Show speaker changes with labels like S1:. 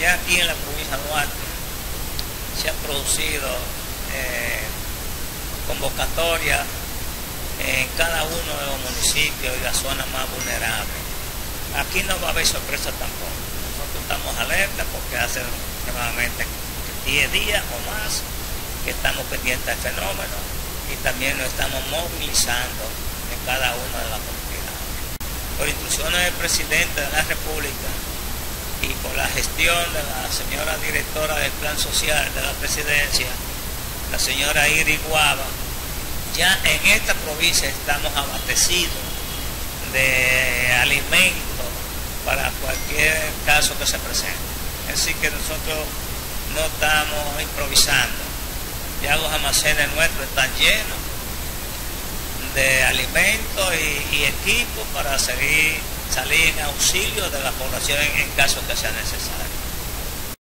S1: Ya aquí en la provincia de Duarte se han producido convocatorias en cada uno de los municipios y las zonas más vulnerables. Aquí no va a haber sorpresa tampoco. Nosotros estamos alerta porque hace aproximadamente 10 días o más que estamos pendientes del fenómeno y también nos estamos movilizando en cada una de las comunidades. Por instrucciones del presidente de la República y por la gestión de la señora directora del Plan Social de la Presidencia, la señora Iris Guava, ya en esta provincia estamos abastecidos de alimentos para cualquier caso que se presente. Así que nosotros no estamos improvisando. Ya los almacenes nuestros están llenos de alimentos y equipos para salir en auxilio de la población en caso que sea necesario.